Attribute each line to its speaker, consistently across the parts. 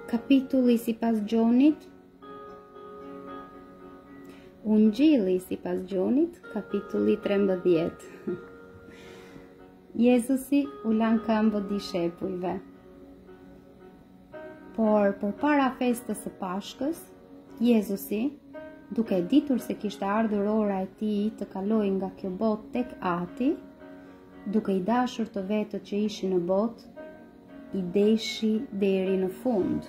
Speaker 1: Kapitulli sipas Gjonit. Ungjilli sipas Gjonit, kapitulli 13. Jezusi u lan këmbët dishepujve. Por përpara festës së Pashkës, Jezusi, duke ditur se kishte ardhur ora e tij të kalojë nga kjo botë tek Ati, duke i dashur të vetët që ishin në botë, i deshi deri në fund.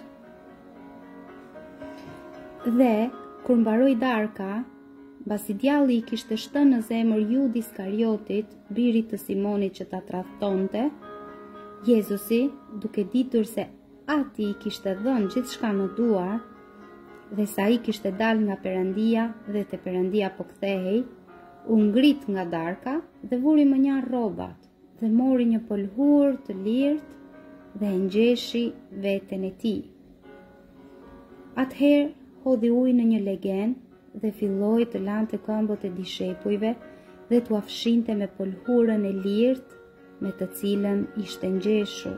Speaker 1: Dhe kur mbaroi darka, mbasi djalli i kishte shtënë në zemër Judi Iskariotit, birit të Simonit që ta tradhtonte, Jezusi, duke ditur se Ati i kishte dhënë gjithçka në duar, dhe sa i kishte dalë nga Perëndia dhe te Perëndia po kthehej, u ngrit nga darka dhe vuri më njar rrobat dhe mori një pëlhur të lirt dhe e ngjeshi veten e tij. Atëherë hodhi ujë në një legen dhe filloi të lante këmbët e dishepujve dhe t'u afshinte me pëlhurën e lirt me të cilën ishte ngjeshur.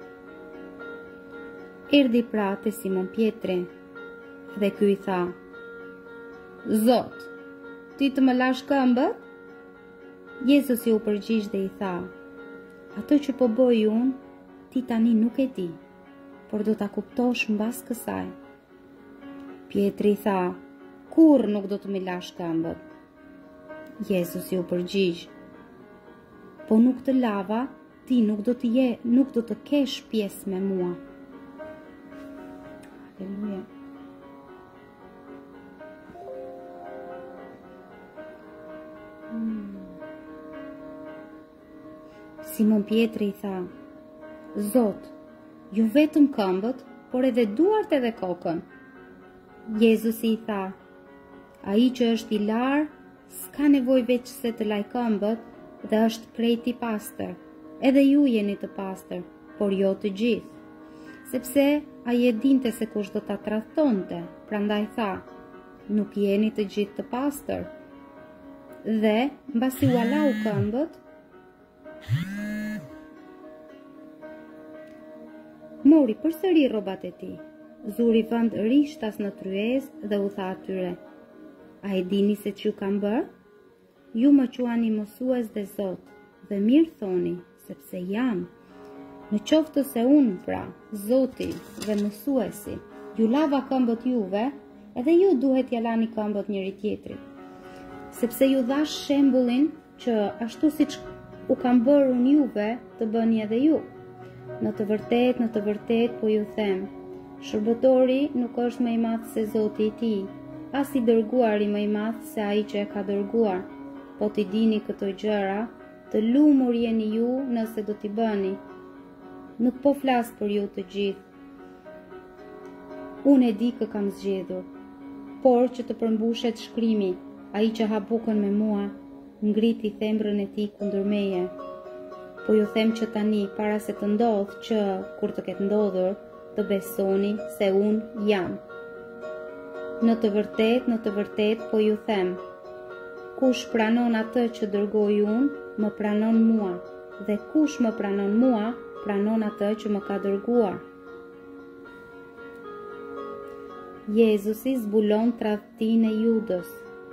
Speaker 1: Erdhi pra te Simon Pietri dhe ky i tha: Zot, ti të më lash këmbët? Jezusi u përgjigj dhe i tha: Ato që po bëj unë, ti tani nuk e di, por do ta kuptosh mbas kësaj. Pietri tha: Kurrë nuk do të më lash këmbët. Jezusi u përgjigj: Po nuk të lava, ti nuk do të kesh pjesë me mua. Aleluja. Simon Pietri i tha: Zot, ju vetëm këmbët, por edhe duart edhe kokën. Jezusi i tha: Ai që është i larë, s'ka nevojë veç se të laj këmbët dhe është krejt i pastër. Edhe ju jeni të pastër, por jo të gjithë. Sepse ai e dinte se kush do ta tradhtonte, prandaj tha: Nuk jeni të gjithë të pastër. Dhe mbasi u lau këmbët, mori përsëri rrobat e tij, zuri vend rishtas në tryezë dhe u tha atyre: A e dini se ç'ju kam bërë? Ju më quani mësues dhe Zot, dhe mirë thoni, sepse jam. Në qoftë se unë, pra, Zoti dhe mësuesi, ju lava këmbët juve, edhe ju duhet t'ja lani këmbët njëri tjetrit. Sepse ju dhash shembullin që ashtu siç u kam bërë unë juve, të bëni edhe ju. Në të vërtet, po ju them, shërbëtori nuk është më i madh se Zoti i tij, as i dërguari më i madh se ai që e ka dërguar. Po t'i dini këto gjëra, të lumur jeni ju nëse do t'i bëni. Nuk po flas për ju të gjithë. Unë e di kë kam zgjedhur, por që të përmbushet shkrimi, ai që ha bukën me mua, ngriti thembrën e tij kundër meje. Po ju them që tani, para se të ndodh që, kur të ketë ndodhur, të besoni se unë jam. Në të vërtet, po ju them, kush pranon atë që dërgoj unë, më pranon mua, dhe kush më pranon mua, pranon atë që më ka dërguar. Jezusi zbulon tradhtinë e Judës.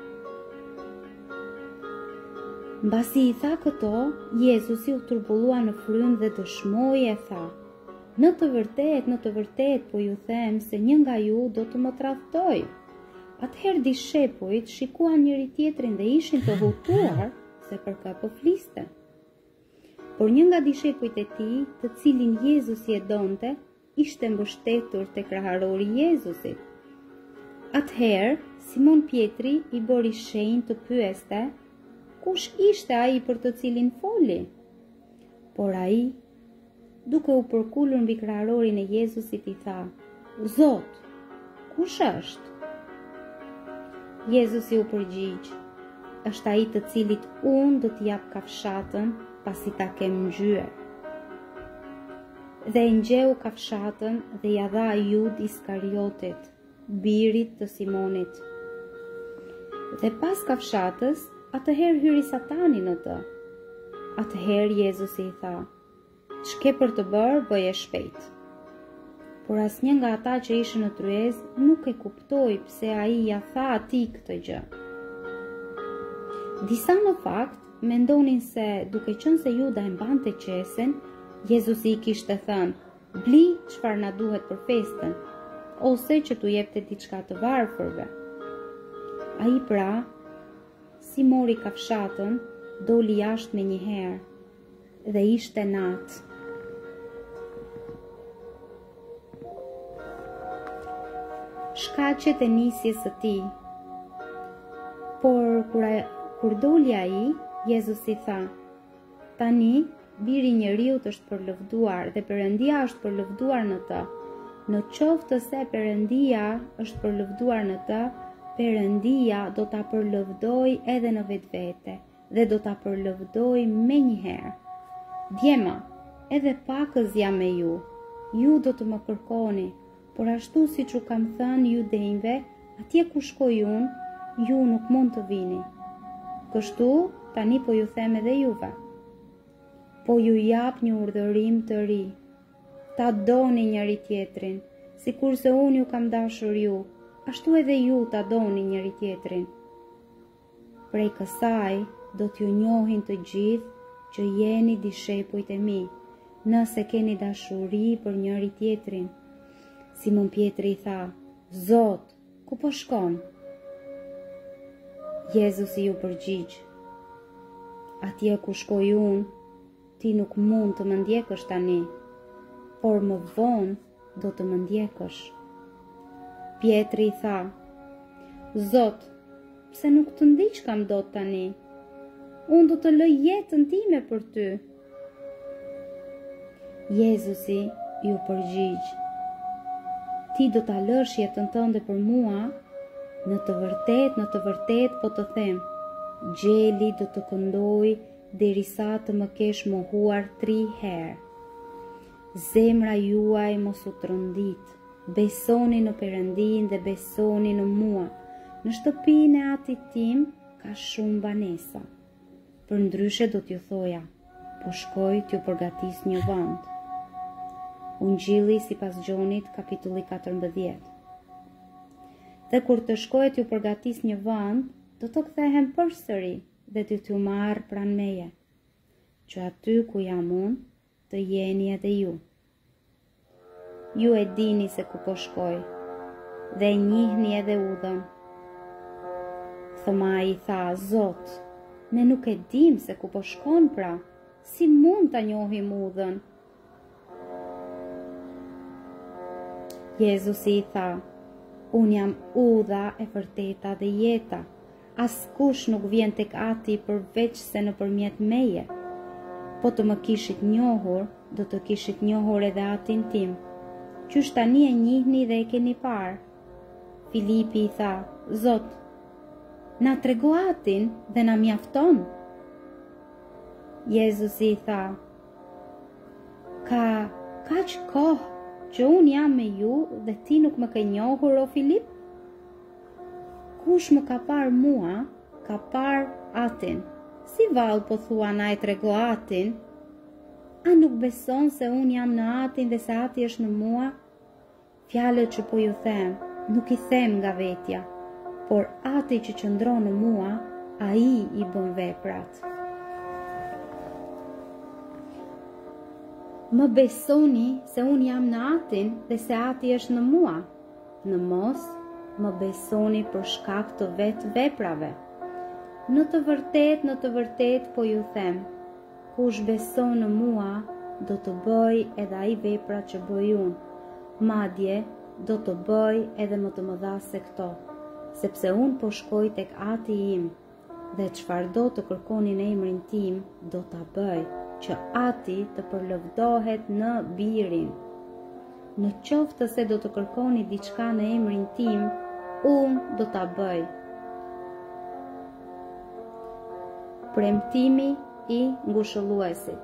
Speaker 1: Mbasi i tha këto, Jezusi u turbullua në frymë dhe dëshmoi e tha: Në të vërtet, po ju them se një nga ju do të më tradhtoj. Atëherë dishepujt shikuan njëri tjetrin dhe ishin të hutuar se për kë po fliste. Por një nga dishepujt e tij, të cilin Jezusi e donte, ishte mbështetur tek kraharori i Jezusit. Atëherë Simon Pietri i bëri shenjë të pyeste kush ishte ai për të cilin foli. Por ai, duke u përkulur mbi kraharorin e Jezusit, i tha: Zot, kush është? Jezusi u përgjigj: Është ai të cilit unë do t'i jap kafshatën pasi ta kem ngjyer. Dhe ngjeu kafshatën dhe ja dha Jud Iskariotit, birit të Simonit. Dhe pas kafshatës, atëherë hyri Satani në të. Atëherë Jezusi i tha: Ç'ke për të bërë, bëje shpejt. por asnjë nga ata që ishin në tryezë nuk e kuptoi pse ai ja tha atij këtë gjë. Disa në fakt mendonin se duke qenë se Juda e mbante qesen, Jezusi i kishte thënë: "Bli çfarë na duhet për festën", ose që t'u jepte diçka të varfërve. Ai pra, si mori kafshatën, doli jashtë me njëherë, dhe ishte natë. Shkaqet e nisjes së tij. Por kur doli ai, Jezusi tha: "Tani biri i njeriut është përlëvduar dhe Perëndia është përlëvduar në të. Në qoftë se Perëndia është përlëvduar në të, Perëndia do ta përlëvdoj edhe në vetvete dhe do ta përlëvdoj menjëherë. Djema, edhe pakës jam me ju. Ju do të më kërkoni, por ashtu siç u kam thënë judenjve, atje ku shkoj unë, ju nuk mund të vini. Kështu, tani po ju them edhe juve. Po ju jap një urdhërim të ri. Ta doni njëri tjetrin, sikurse unë ju kam dashur ju, ashtu edhe ju ta doni njëri tjetrin. Prej kësaj do t'ju njohin të gjithë që jeni dishepujt e mi, nëse keni dashuri për njëri tjetrin." Simon Pietri tha: "Zot, ku po shkon?" Jezusi ju përgjigj: "Atje ku shkoj unë, ti nuk mund të më ndjekësh tani, por më vonë do të më ndjekësh." Pietri tha: "Zot, pse nuk të ndiqkam dot tani? Unë do të lëj jetën time për ty." Jezusi ju përgjigj: "Ti do ta lësh jetën tënde për mua? Në të vërtet po të them, gjeli do të këndoj derisa të më kesh mohuar 3 herë. Zemra juaj mos u trondit, besoni në Perëndin dhe besoni në mua. Në shtëpinë e atit tim ka shumë banesa. Përndryshe do t'ju thoja, po shkoj t'ju përgatis një vend." Ungjilli sipas Gjonit, kapitulli 14. "Dhe kur të shkoj t'ju përgatis një vend, do të kthehem përsëri dhe t'ju marr pranë meje, që aty ku jam unë, të jeni edhe ju. Ju e dini se ku po shkoj, dhe njihni edhe udhën." Thoma i tha: "Zot, ne nuk e dim se ku po shkon pra, si mund ta njohim udhën?" Jezusi i tha: "Unë jam udha e vërteta dhe jeta. Askush nuk vjen tek Ati përveç se nëpërmjet meje. Po të më kishit njohur, do të kishit njohur edhe Atin tim. Qysh tani e njihni dhe e keni parë?" Filipi i tha: "Zot, na trego Atin dhe na mjafton." Jezusi i tha: Ka kaq kohë që unë jam me ju dhe ti nuk më ke njohur, o Filip? Kush më ka parë mua, ka parë Atin. Si vallë po thua na e trego Atin? A nuk beson se unë jam në Atin dhe se Ati është në mua? Fjalët që po ju them, nuk i them nga vetja, por Ati që qëndron në mua, ai i bën veprat. Më besoni se unë jam në Atin dhe se Ati është në mua? Në mos, më besoni për shkak të vetë veprave. Në të vërtet po ju them, kush beson në mua, do të bëj edhe ai veprat që bëj unë, madje do të bëj edhe më të mëdha se këto, sepse unë po shkoj tek Ati im, dhe çfarë do të kërkoni në emrin tim, do ta bëj, që Ati të përlëvdohet në birin. Në qoftë se do të kërkoni diçka në emrin tim, unë do ta bëj." Premtimi i ngushëlluesit.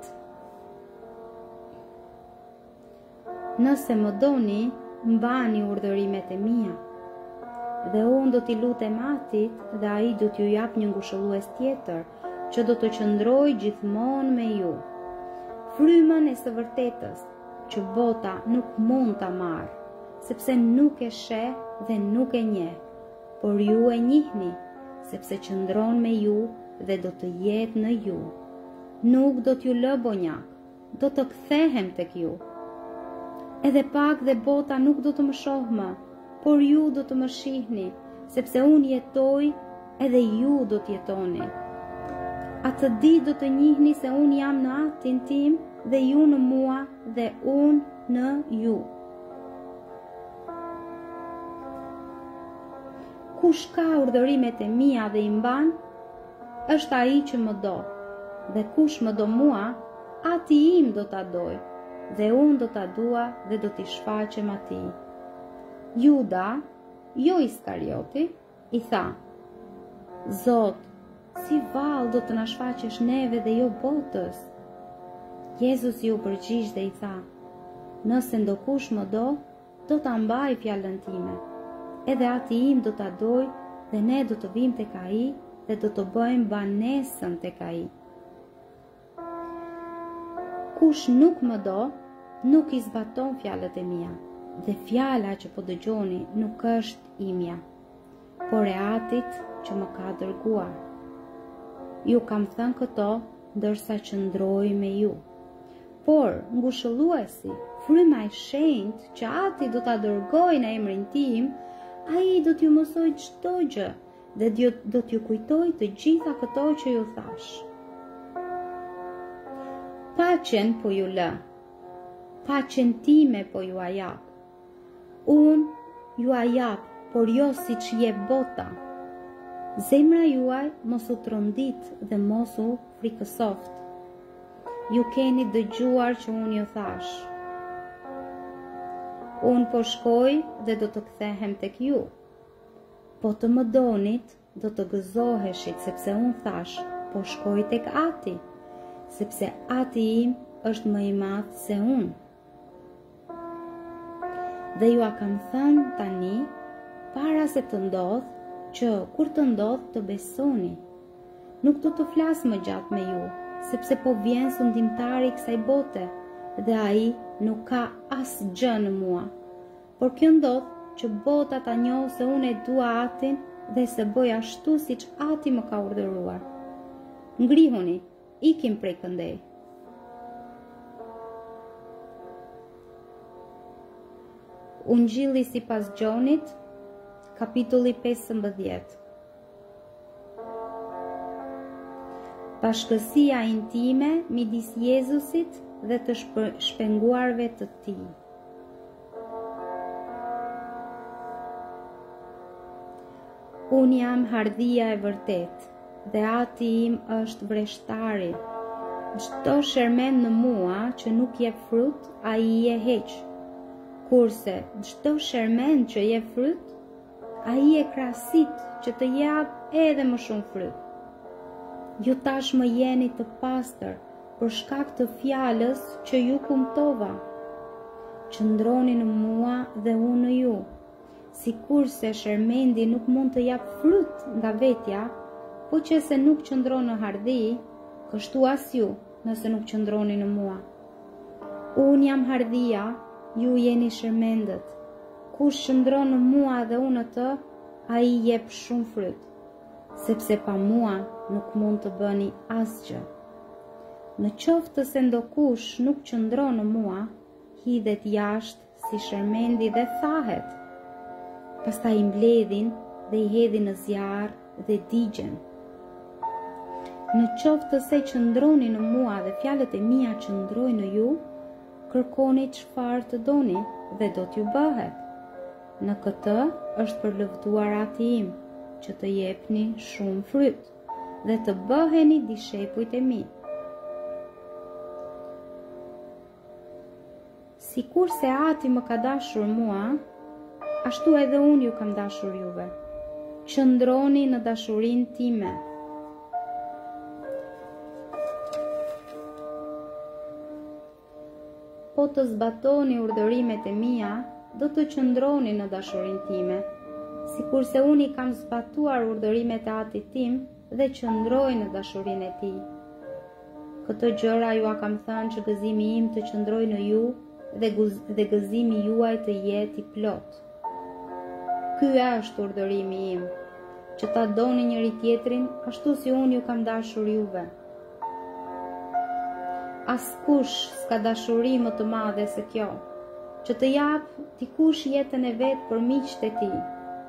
Speaker 1: Nëse më doni, mbani urdhërimet e mia, dhe unë do t'i lutem Atit dhe ai do t'ju jap një ngushëllues tjetër, që do të qëndroj gjithmonë me ju. Frymën e së vërtetës, që bota nuk mund ta marrë, sepse nuk e sheh dhe nuk e njeh, por ju e njihni, sepse qëndron me ju dhe do të jetë në ju. Nuk do t'ju lë bonjak, do të kthehem tek ju. Edhe pak dhe bota nuk do të më shohë më, por ju do të më shihni, sepse unë jetoj edhe ju do t'jetoni. Atë ditë do të njihni se unë jam në Atin tim dhe ju në mua dhe unë në ju. Kush ka urdhërimet e mia dhe i mban, është ai që më do, dhe kush më do mua, Ati im do ta doj, dhe unë do ta dua dhe do t'i shfaqem atij. Juda, jo Iskarioti, i tha: Zot, si vallë do të na shfaqesh neve dhe jo botës? Jezus ju përgjigj dhe i tha: Nëse ndokush më do ta mbaj fjalën time. Edhe Ati im do ta doj dhe ne do të vim tek ai dhe do të bëjmë banesën tek ai. Kush nuk më do, nuk i zbaton fjalët e mia, dhe fjala që po dëgjoni nuk është imja, por e Atit që më ka dërguar. Ju kam thënë këto ndërsa qëndroj me ju. Por ngushëlluesi, fryma e shenjtë që Ati do ta dërgojë në emrin tim, ai do t'ju mësoj çdo gjë dhe do t'ju kujtoj të gjitha këto që ju thash. Paqen po ju lë, paqen time po ju a jap. Unë ju a jap, por jo siç jep bota. Zemra juaj mos u trondit dhe mos u frikësoft. Ju keni dëgjuar që unë ju thash: Unë po shkoj dhe do të kthehem tek ju. Po të më donit, do të gëzoheshit, sepse unë thash, po shkoj tek Ati, sepse Ati im është më i madh se unë. Dhe ju a kam thënë tani, para se të ndodh, që kur të ndodh të besoni. Nuk do të flas më gjatë me ju, sepse po vjen sundimtari i kësaj bote, dhe ai nuk ka asgjë në mua. Por kjo ndodh që bota ta njohë se unë e dua Atin dhe se bëj ashtu siç Ati më ka urdhëruar. Ngrihuni, ikim prej këndej. Ungjilli sipas Gjonit, kapitulli 15. Bashkësia intime midis Jezusit dhe të shpenguarve të tij. Unë jam hardhia e vërtet, dhe Ati im është vreshtari. Çdo shermen në mua që nuk jep frut, ai e heq. Kurse çdo shermen që jep frut, ai e krasit që të jap edhe më shumë fryt. Ju tashmë jeni të pastër për shkak të fjalës që ju kumtova. Qëndroni në mua dhe unë në ju. Sikurse shermendi nuk mund të jap fryt nga vetja, po që se nuk qëndron në hardhi, kështu as ju, nëse nuk qëndroni në mua. Unë jam hardhia, ju jeni shermendët. Kush qëndron në mua dhe unë në të, ai jep shumë fryt, sepse pa mua nuk mund të bëni asgjë. Në qoftë se ndokush nuk qëndron në mua, hidhet jashtë si shermendi dhe thahet. Pastaj i mbledhin dhe i hedhin në zjarr dhe digjen. Në qoftë se qëndroni në mua dhe fjalët e mia qëndrojnë në ju, kërkoni çfarë të doni dhe do t'ju bëhet. Në këtë është përlëvduar Ati im, që të jepni shumë fryt dhe të bëheni dishepujt e mi. Sikur se Ati më ka dashur mua, ashtu edhe unë ju kam dashur juve. Qëndroni në dashurinë time. Po të zbatoni urdhërimet e mia, do të qëndroni në dashurinë time, sikurse unë i kam zbatuar urdhërimet e Atit tim dhe qëndroj në dashurinë e tij. Këto gjëra ju a kam thënë që gëzimi im të qëndroj në ju dhe gëzimi juaj të jetë i plot. Ky është urdhërimi im, që ta doni njëri tjetrin ashtu si unë ju kam dashur juve. Askush s'ka dashuri më të madhe se kjo, që të jap dikush jetën e vet për miqtë e tij.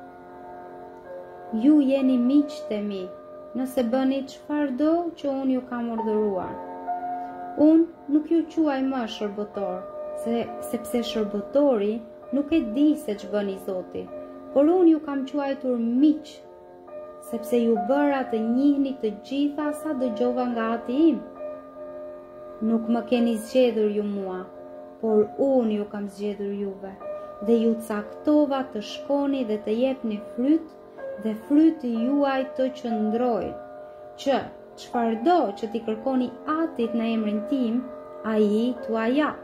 Speaker 1: Ju jeni miqtë e mi, nëse bëni çfarëdo që unë ju kam urdhëruar. Unë nuk ju quaj më shërbëtor, sepse shërbëtori nuk e di se ç'bën i Zoti, por unë ju kam quajtur miq, sepse ju bëra të njihni të gjitha sa dëgjova nga Ati im. Nuk më keni zgjedhur ju mua, por unë ju kam zgjedhur juve, dhe ju caktova të shkoni dhe të jepni fryt, dhe fryti juaj të qëndrojë, që çfarëdo që t'i kërkoni Atit në emrin tim, ai t'ua jap.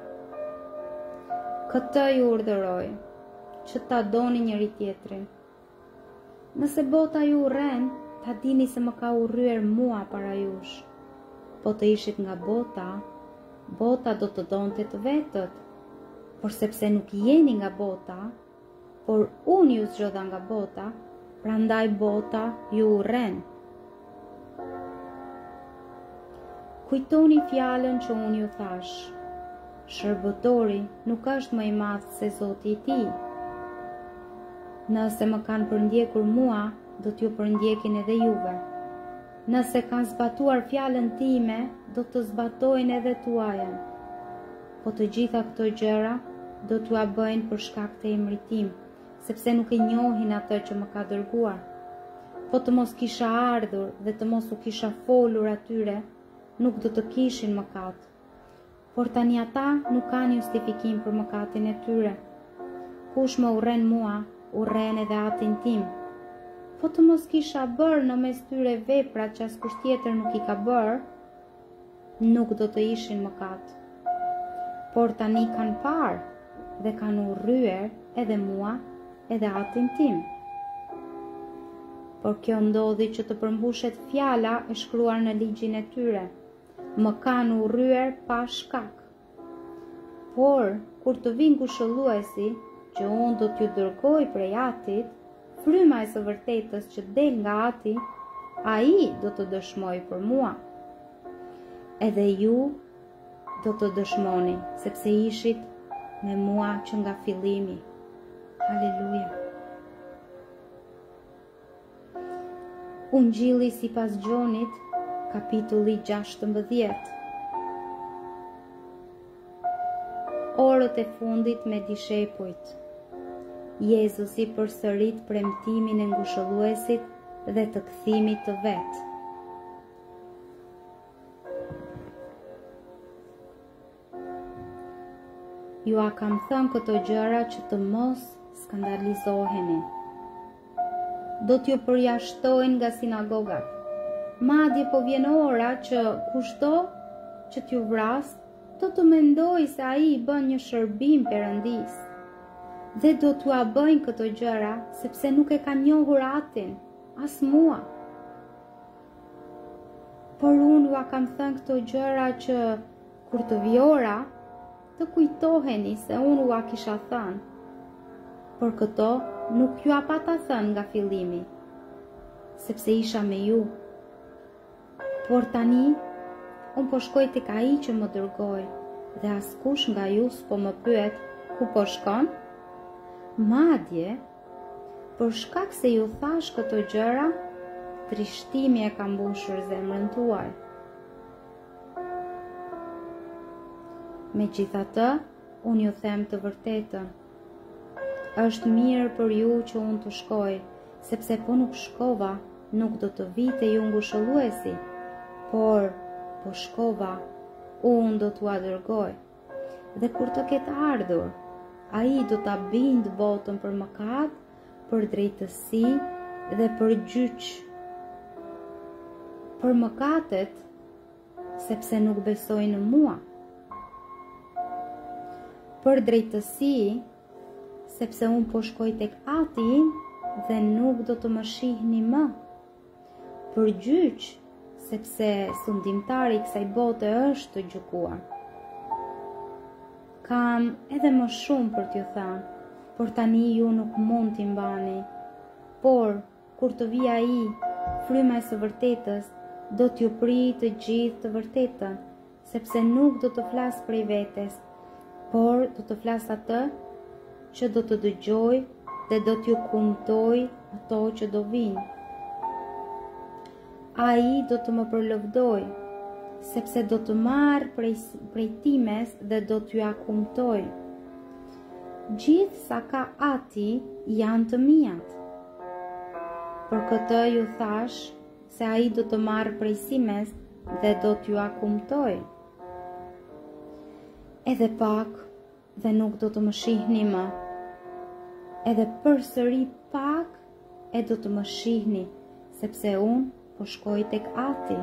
Speaker 1: Këtë ju urdhëroj, që ta doni njëri tjetrin. Nëse bota ju urren, ta dini se më ka urryer mua para jush. Po të ishit nga bota, bota do të donte të vetët, por sepse nuk jeni nga bota, por unë ju zgjodha nga bota, prandaj bota ju urren. Kujtoni fjalën që unë ju thash. Shërbëtori nuk është më i madh se Zoti i tij. Nëse më kanë përndjekur mua, do t'ju përndjekin edhe juve. Nëse kanë zbatuar fjalën time, do të zbatojnë edhe tuajën. Po të gjitha këto gjëra do t'ua bëjnë për shkak të emrit tim, sepse nuk e njohin atë që më ka dërguar. Po të mos kisha ardhur dhe të mos u kisha folur atyre, nuk do të kishin mëkat. Por tani ata nuk kanë justifikim për mëkatin e tyre. Kush më urren mua, urren edhe Atin tim. Po të mos kisha bërë në mes tyre vepra që askush tjetër nuk i ka bërë, nuk do të ishin mëkat. Por tani kanë parë dhe kanë urryer edhe mua, edhe Atin tim. Por kjo ndodhi që të përmbushet fjala e shkruar në ligjin e tyre. Më kanë urryer pa shkak. Por, kur të vinë ngushëlluesi, që unë do t'ju dërgoj prej Atit, fryma e së vërtetës që del nga Ati, ai do të dëshmoj për mua. Edhe ju do të dëshmoni, sepse ishit me mua që nga fillimi. Haleluja. Ungjilli sipas Gjonit, kapitulli 16. Orët e fundit me dishepujt. Jezusi përsërit premtimin e ngushëlluesit dhe të kthimit të vet. Ju a kam thënë këto gjëra që të mos skandalizoheni. Do t'ju përjashtojnë nga sinagogat. Madje po vjen ora që kushdo që t'ju vras, do të mendoj se ai i bën një shërbim Perëndis. Dhe do t'ua bëjnë këto gjëra sepse nuk e kanë njohur Atin, as mua. Por unë ju a kam thënë këto gjëra që kur të vi ora, të kujtoheni se unë u a kisha thënë. Por këto nuk ju a pata thënë nga fillimi, sepse isha me ju. Por tani, unë po shkoj tek ai që më dërgoi, dhe askush nga ju s'po më pyet ku po shkon. Madje, për shkak se ju thash këto gjëra, trishtimi e ka mbushur zemrën tuaj. Megjithatë, unë ju them të vërtetën. Është mirë për ju që unë të shkoj, sepse po nuk shkova, nuk do të vite ju ngushëlluesi, por po shkova, unë do t'ua dërgoj. Dhe kur të ketë ardhur, ai do ta bindë botën për mëkat, për drejtësi dhe për gjyq. Për mëkatet, sepse nuk besojnë në mua. Për drejtësi, sepse unë po shkoj tek Ati dhe nuk do të më shihni më. Për gjyq, sepse sundimtari i kësaj bote është të gjykuar. Kam edhe më shumë për t'ju thënë, por tani ju nuk mund t'i mbani. Por, kur të vi ai, fryma e së vërtetës, do t'ju prijë të gjithë të vërtetën, sepse nuk do të flas prej vetes, por do të flas atë që do të dëgjoj dhe do t'ju kumtoj ato që do vinë. Ai do të më përlëvdoj, sepse do të marr prej times dhe do t'ju kumtoj. Gjithë sa ka Ati janë të mijat. Për këtë ju thash se ai do të marr prej simes dhe do t'ju kumtoj. Edhe pak dhe nuk do të më shihni më. Edhe përsëri pak e do të më shihni, sepse unë po shkoj tek Ati.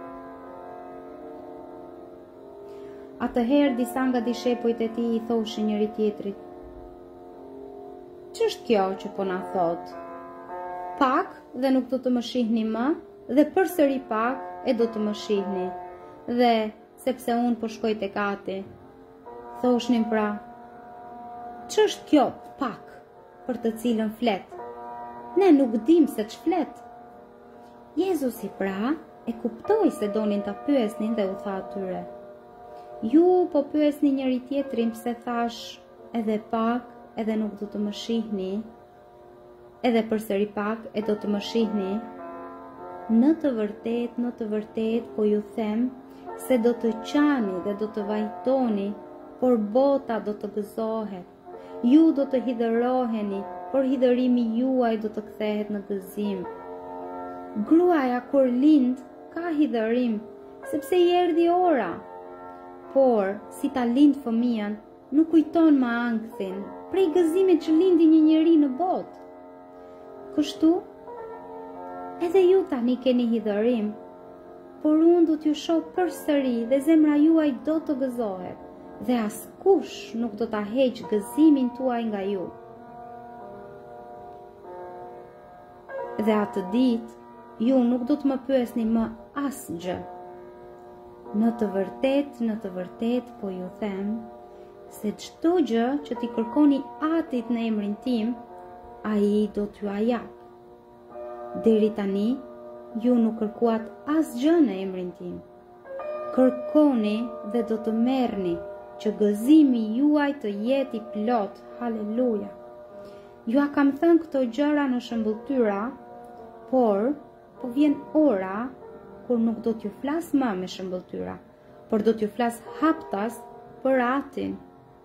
Speaker 1: Atëherë disa nga dishepujt e tij I thoshin njëri tjetrit: "Ç'është kjo që po na thot? Pak dhe nuk do të më shihni më, dhe përsëri pak e do të më shihni, dhe sepse unë po shkoj tek Ati." Thoshnin pra: "Ç'është kjo pak për të cilën flet? Ne nuk dim se ç'flet." Jezusi pra e kuptoi se donin ta pyesnin dhe u tha atyre: "Ju po pyesni njëri tjetrin pse thash edhe pak edhe nuk do të më shihni, edhe përsëri pak e do të më shihni. Në të vërtet po ju them se do të qani dhe do të vajtoni, por bota do të gëzohet. Ju do të hidhëroheni, por hidhërimi juaj do të kthehet në gëzim. Gruaja kur lind ka hidhërim, sepse I erdhi ora. Por, si ta lind fëmijën, nuk kujton më ankthin, prej gëzimit që lindi një njeri në botë. Kështu, edhe ju tani keni hidhërim, por unë do t'ju shoh përsëri dhe zemra juaj do të gëzohet, dhe askush nuk do ta heq gëzimin tuaj nga ju." Dhe atë ditë, ju nuk do të më pyesni më asgjë. Në të vërtet po ju them se çdo gjë që t'i kërkoni Atit në emrin tim, ai do t'ju jap. Deri tani, ju nuk kërkuat asgjë në emrin tim. Kërkoni dhe do të merrni, që gëzimi juaj të jetë I plot. Haleluja. Ju a kam thënë këto gjëra në shëmbulltyra, por po vjen ora kur nuk do t'ju flas më me shëmbulltyra, por do t'ju flas haptas për Atin.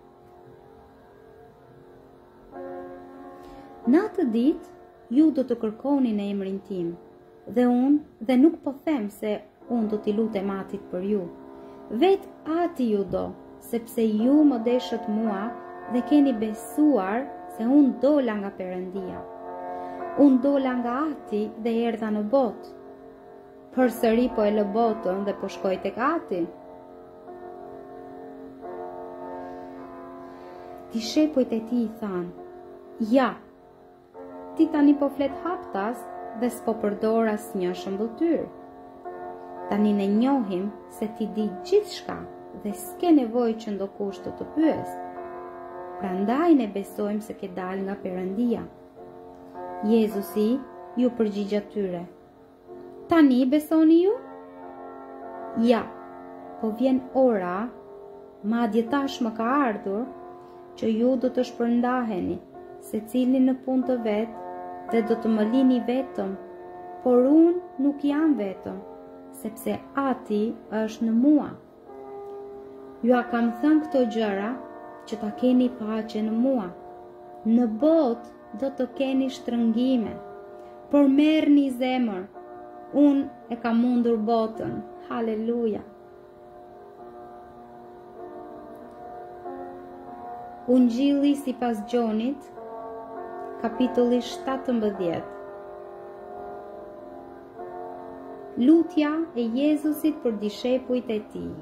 Speaker 1: Në atë ditë, ju do të kërkoni në emrin tim, dhe nuk po them se unë do t'i lutem Atit për ju. Vet Ati ju do, sepse ju më deshët mua dhe keni besuar se unë dola nga Perëndia. Unë dola nga Ati dhe erdha në botë. Përsëri po e lë botën dhe po shkoj tek Ati. Dishepujt e tij I thanë: "Ja, ti tani po flet haptas dhe s'po përdor asnjë shëmbulltyr. Tani ne njohim se ti di gjithçka dhe s'ke nevojë që ndokush të të pyes. Prandaj ne besojmë se ke dalë nga Perëndia." Jezusi ju përgjigj atyre: "Tani besoni ju? Ja, po vjen ora, madje tashmë ka ardhur, që ju do të shpërndaheni, secili në punë të vet, dhe do të më lini vetëm, por unë nuk jam vetëm, sepse Ati është në mua. Ju a kam thënë këto gjëra që ta keni paqe në mua. Në botë do të keni shtrëngime, por merrni zemër, unë e kam mundur botën." Haleluja. Ungjilli sipas Gjonit, kapitulli 17. Lutja e Jezusit për dishepujt e tij.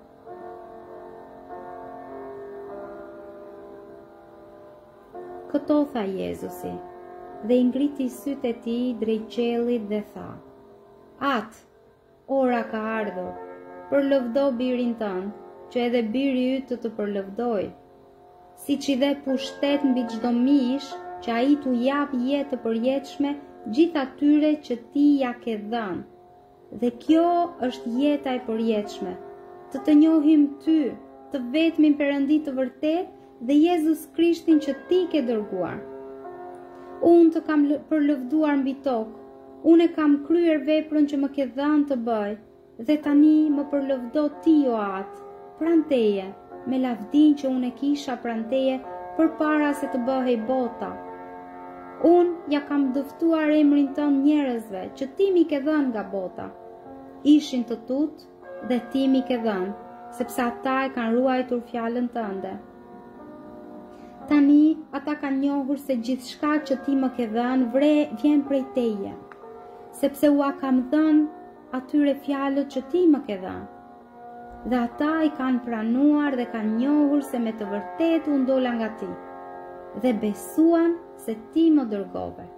Speaker 1: Këto tha Jezusi, dhe I ngriti sytë e tij drejt qiellit dhe tha: "Atë, ora ka ardhur, përlëvdo birin tënd, që edhe biri yt të përlëvdoj." siç i dhe pushtet mbi çdo mish, që ai t'u jap jetë të përjetshme gjithë atyre që ti ja ke dhënë. Dhe kjo është jeta e përjetshme, të njohim ty, të vetmin Perëndi të vërtet dhe Jezus Krishtin që ti ke dërguar. Unë të kam përlëvduar mbi tokë, unë e kam kryer veprën që më ke dhënë të bëj, dhe tani më përlëvdo ti o atë, pranë teje, me lavdin që unë e kisha pranë teje përpara se të bëhej bota. Unë ja kam dëftuar emrin tënd njerëzve që ti mi ke dhënë nga bota. Ishin të tutë dhe ti mi ke dhënë, sepse ata e kanë ruajtur fjalën tënde. Tani ata kanë njohur se gjithçka që ti më ke dhënë vjen prej teje, sepse ua kam dhënë atyre fjalët që ti më ke dhënë. Dhe ata i kanë pranuar dhe kanë njohur se me të vërtetë u ndola nga ti, dhe besuan se ti më dërgove.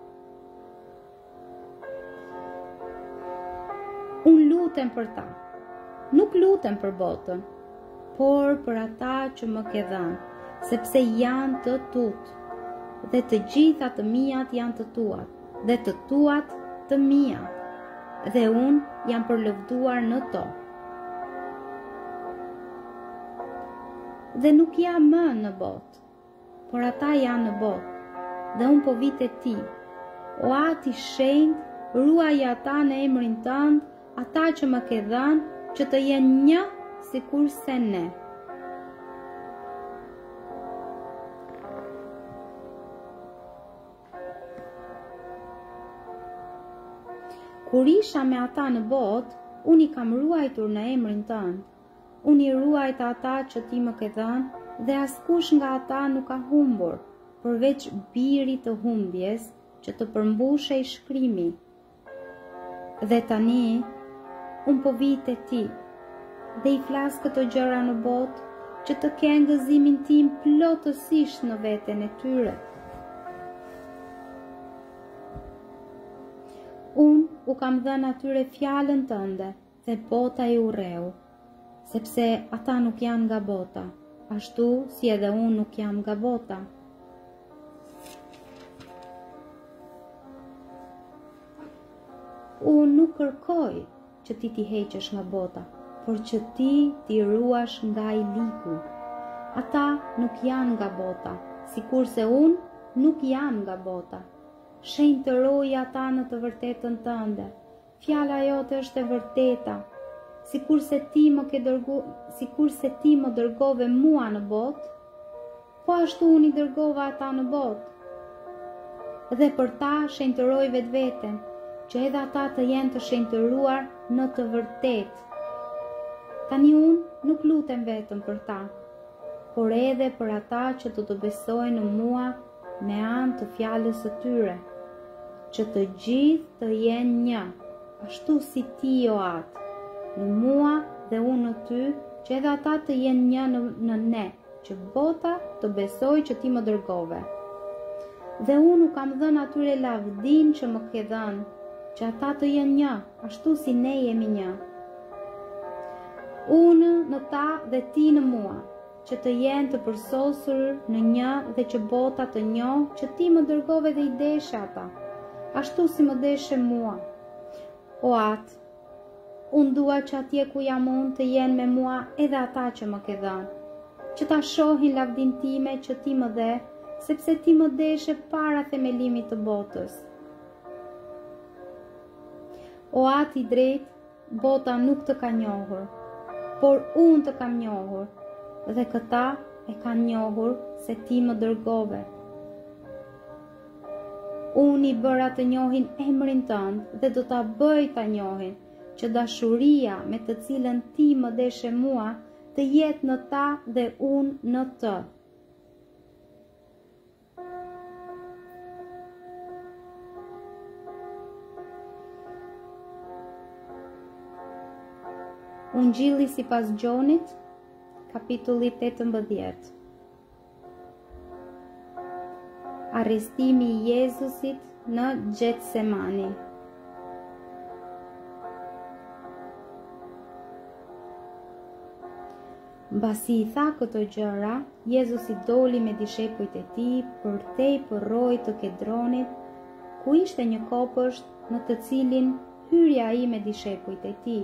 Speaker 1: Unë lutem për ta, nuk lutem për botën, por për ata që më ke dhënë, sepse janë të tutë, dhe të gjitha të mijat janë të tuat, dhe të tuat të mijat, dhe unë jam përlëvduar në to. Dhe nuk jam më në botë, por ata janë në botë, dhe unë po vi te ti. O Ati i shenjtë, ruaj ata në emrin tënd, ata që më ke dhënë, që të jenë një sikur se ne. Kur isha me ata në botë, unë i kam ruajtur në emrin tënd. Unë i ruajta ata që ti më ke dhënë, dhe askush nga ata nuk ka humbur, përveç birit të humbjes, që të përmbushej shkrimi. Dhe tani, unë po vi te ti, dhe i flas këto gjëra në botë, që të kenë gëzimin tim plotësisht në veten e tyre. Unë u kam dhënë atyre fjalën tënde, dhe bota i urreu, sepse ata nuk janë nga bota, ashtu si edhe unë nuk jam nga bota. Unë nuk kërkoj që ti t'i heqësh nga bota, por që ti t'i ruash nga i liku. Ata nuk janë nga bota, sikurse unë nuk jam nga bota. Shenjtëroj ata në të vërtetën tënde. Fjala jote është e vërteta. Sikurse ti më dërgove mua në botë, po ashtu unë i dërgova ata në botë. Dhe për ta shenjtëroj vetveten, që edhe ata të jenë të shenjtëruar në të vërtetë. Tani unë nuk lutem vetëm për ta, por edhe për ata që do të besojnë në mua me anë të fjalës së tyre, që të gjithë të jenë një, ashtu si ti o Atë, në mua dhe unë në ty, që edhe ata të jenë një në ne, që bota të besojë që ti më dërgove. Dhe unë u kam dhënë atyre lavdin që më ke dhënë, që ata të jenë një, ashtu si ne jemi një. Unë në ta dhe ti në mua, që të jenë të përsosur në një dhe që bota të njohë që ti më dërgove dhe i deshe ata, ashtu si më deshe mua. O Atë, unë dua që atje ku jam unë të jenë me mua edhe ata që më ke dhënë, që ta shohin lavdin time që ti më dhe, sepse ti më deshe para themelimit të botës. O Atë i drejtë, bota nuk të ka njohur, por unë të kam njohur, dhe këta e kanë njohur se ti më dërgove. Unë i bëra të njohin emrin tënd dhe do ta bëj ta njohin, që dashuria me të cilën ti më deshe mua të jetë në ta dhe unë në të. Ungjilli sipas Gjonit, kapitulli 18. Arrestimi i Jezusit në Gjetsemani. Mbasi I tha këto gjëra, Jezusi doli me dishepujt e tij përtej përroi të Kedronit, ku ishte një kopësht në të cilin hyri ai me dishepujt e tij.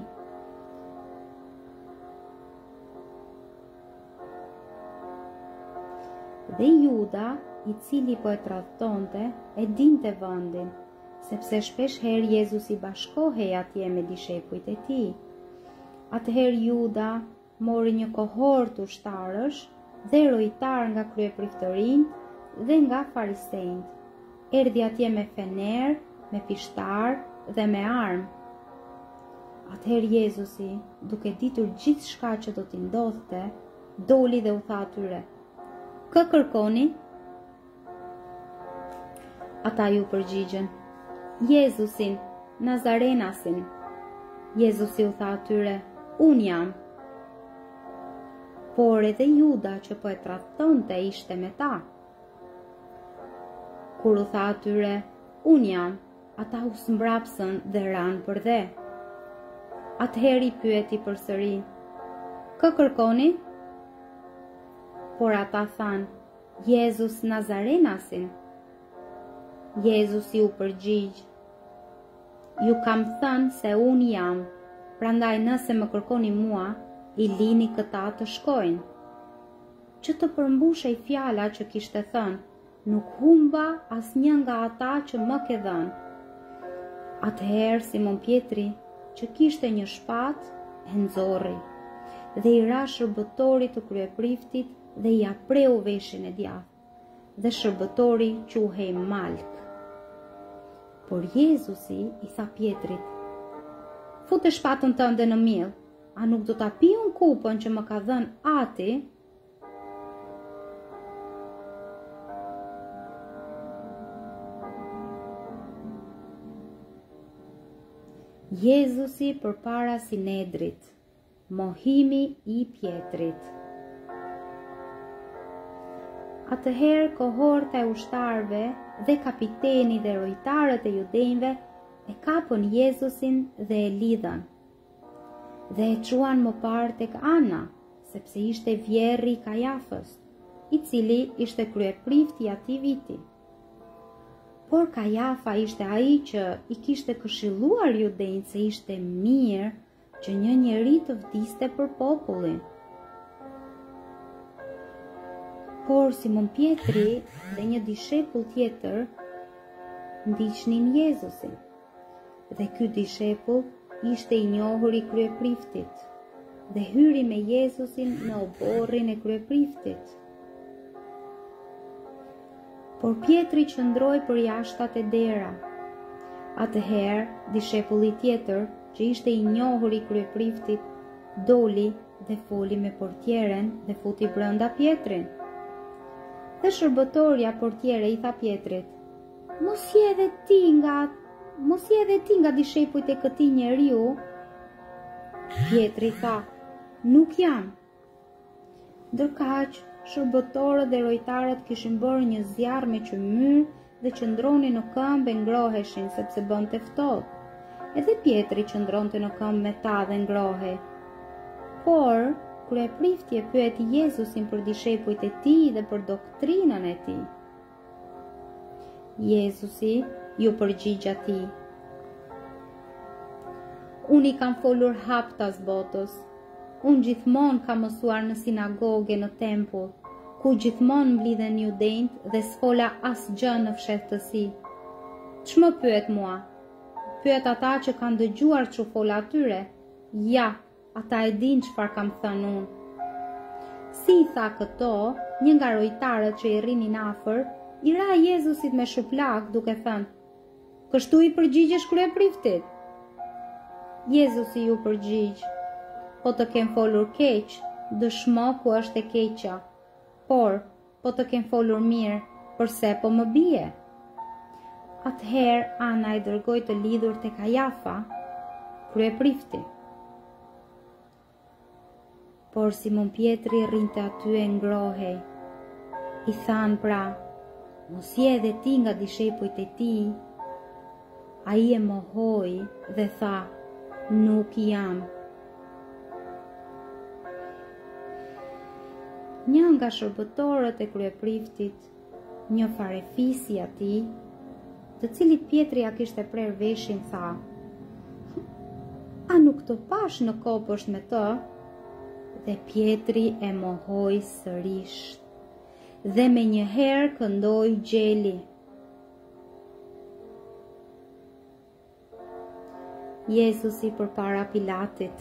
Speaker 1: Dhe Juda, I cili po e tradhtonte, e dinte vendin, sepse shpesh herë Jezusi bashkohej atje me dishepujt e tij. Atëherë Juda mori një kohort ushtarësh dhe rojtar nga kryepriftërinjtë dhe nga farisejt. Erdhi atje me fener, me pishtar dhe me armë. Atëherë Jezusi, duke ditur gjithçka që do t'i ndodhte, doli dhe u tha atyre: "Kë kërkoni?" Ata ju përgjigjen: "Jezusin, Nazarenasin." Jezusi u tha atyre: "Unë jam." Por edhe Juda që po e tradhtonte ishte me ta. Kur u tha atyre: "Unë jam", ata u smbrapsën dhe ranë për dhe. Atëherë I pyeti përsëri: "Kë kërkoni?" Por ata thanë: "Jezus Nazarenasin." Jezusi u përgjigj: "Ju kam thënë se unë jam, prandaj nëse më kërkoni mua, I lini këta të shkojnë." Që të përmbushej fjala që kishte thënë: "Nuk humba asnjë nga ata që më ke dhënë." Atëherë Simon Pietri, që kishte një shpatë, e nxorri dhe I ra shërbëtorit të kryepriftit dhe I apreu veshin e djathtë, dhe shërbëtori quhej Malk. Por Jezusi I tha Pietrit: "Fute shpatën tënde në miell, a nuk do ta pi unë kupën që më ka dhënë Ati?" Jezusi përpara Sinedrit, mohimi I Pietrit. Atëherë kohorta e ushtarëve dhe kapiteni dhe rojtarët e judenjve e kapën Jezusin dhe e lidhën. Dhe e çuan më parë tek Ana, sepse ishte vjerri I Kajafës, I cili ishte kryeprifti I atij viti. Por Kajafa ishte ai që I kishte këshilluar judenjtë se ishte mirë që një njeri të vdiste për popullin. Por Simon Pietri dhe një dishepull tjetër ndiqnin Jezusin. Dhe ky dishepull ishte I njohur I kryepriftit dhe hyri me Jezusin në oborrin e kryepriftit. Por Pietri qëndroi përjashtat e dera. Atëherë, dishepulli tjetër, që ishte I njohur I kryepriftit, doli dhe foli me portieren dhe futi brenda Pietrin. Dhe shërbëtorja portiere I tha Pietrit: Mos je edhe ti nga dishepujt e këtij njeriu?" Pietri tha: "Nuk jam." Ndërkaq, shërbëtorët dhe rojtarët kishin bërë një zjarr me qymyr dhe qëndronin në këmbë e ngroheshin sepse bënte ftohtë. Edhe Pietri qëndronte në këmbë me ta dhe ngrohej. Por kryeprifti e pyeti Jezusin për dishepujt e tij dhe për doktrinën e tij. Jezusi ju përgjigj atij: "Unë I kam folur haptas botës. Unë gjithmonë kam mësuar në sinagoge në tempull, ku gjithmonë mblidhen judenjt dhe s'fola asgjë në fshehtësi. Ç'më pyet mua? Pyet ata që kanë dëgjuar ç'u fola atyre? Ja, ata e dinë çfarë kam thënë unë." Si I tha këto, një nga rojtarët që I rrinin afër, I ra Jezusit me shuplak duke thënë: "Kështu I përgjigjesh kryepriftit?" Jezusi ju përgjigj: "Po të kem folur keq, dëshmo ku është e keqja, por po të kem folur mirë, përse po më bie?" Atëherë Ana I dërgoi të lidhur te Kajafa, kryeprifti. Por Simon Pietri rrinte aty e ngrohej. I than pra: "Mos je edhe ti nga dishepujt e tij?" Ai e mohoi dhe tha: "Nuk jam." një nga shërbëtorët e kryepriftit, një farefisi i atij, të cilit Pietri ja kishte prerë veshin, tha: "A nuk të pash në kopësht me të?" Dhe Pietri e mohoi sërish, dhe me njëherë këndoi gjeli. Jezusi përpara Pilatit.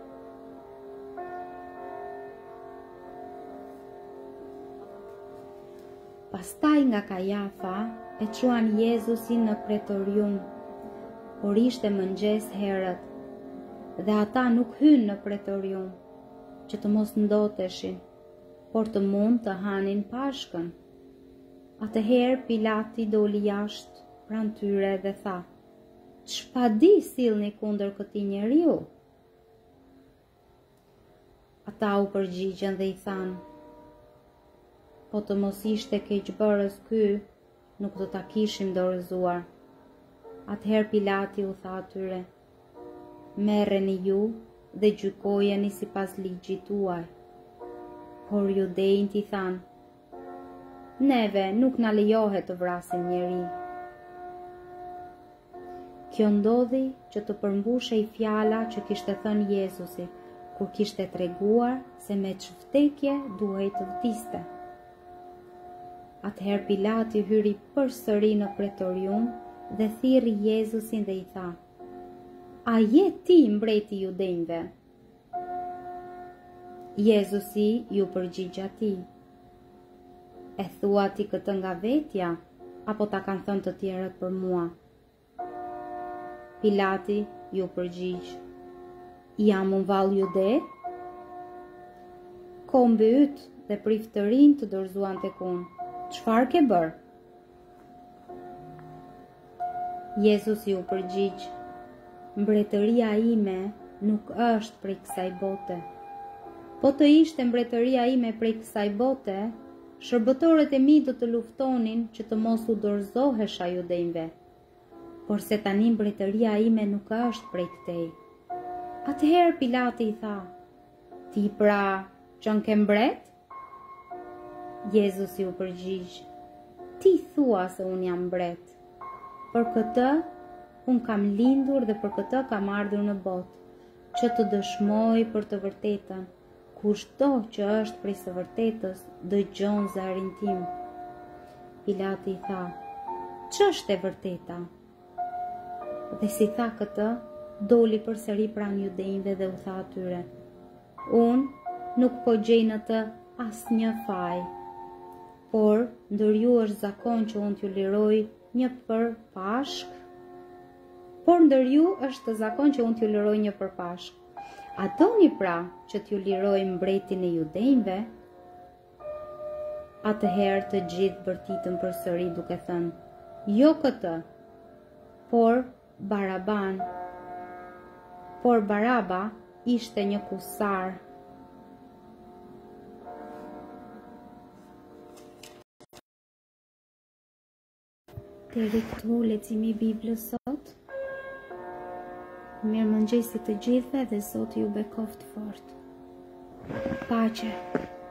Speaker 1: Pastaj nga Kajafa e quan Jezusin në pretorium, por ishte mëngjes herët, dhe ata nuk hynë në pretorium, që të mos ndoteshin, por të mund të hanin pashkën. Atëherë Pilati doli jashtë pranë tyre dhe tha: "Ç'padi sillni kundër këtij njeriu?" Ata u përgjigjen dhe i thanë: "Po të mos ishte keqbërës ky, nuk do ta kishim dorëzuar." Atëherë Pilati u tha atyre: "Merreni ju dhe gjykojeni sipas ligjit tuaj." Por judejt i thanë: "Neve nuk na lejohet të vrasim njeri." Kjo ndodhi që të përmbushej fjala që kishte thënë Jezusi, kur kishte treguar se me ç'vdekje duhej të vdiste. Atëherë Pilati hyri përsëri në pretorium dhe thirri Jezusin dhe i tha: "A je ti mbreti i judejve?" Jezusi ju përgjigj atij: "E thua ti këtë nga vetja, apo ta kanë thënë të tjerët për mua?" Pilati ju përgjigj: "Jam unë vallë jude? Kombi yt dhe priftërin të dorëzuan tek unë. Çfarë ke bërë?" Jezusi ju përgjigj: "Mbretëria ime nuk është prej kësaj bote. Po të ishte mbretëria ime prej kësaj bote, shërbëtorët e mi do të luftonin që të mos u dorëzohesha judejve. Por se tani mbretëria ime nuk është prej këtej." Atëherë Pilati i tha: "Ti pra qënë ke mbret?" Jezusi u përgjigj: "Ti thua se unë jam mbret. Për këtë unë kam lindur dhe për këtë kam ardhur në botë, që të dëshmoj për të vërtetën. Kushdo që është prej së vërtetës dëgjon zërin tim." Pilati i tha: "Ç'është e vërteta?" Dhe si tha këtë, doli përsëri pranë judejve dhe u tha atyre: "Unë nuk po gjej në të asnjë faj, por ndër ju është zakon që unë t'ju liroj një për pashk? A doni pra që t'ju liroj mbretin e judejve?" Atëherë të gjithë bërtitën përsëri duke thënë: "Jo këtë, por Baraban." Por Baraba ishte një kusar. Deri këtu leximi i Biblës sot. Mirëmëngjesi të gjithëve dhe Zoti ju bekoft fort. Paqe.